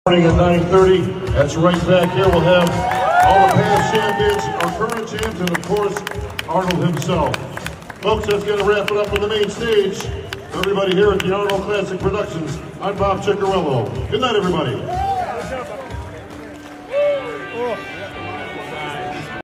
At 9:30, that's right back here. We'll have all the past champions, our current champs, and of course, Arnold himself. Folks, that's going to wrap it up on the main stage. Everybody here at the Arnold Classic Productions, I'm Bob Ciccarello. Good night, everybody.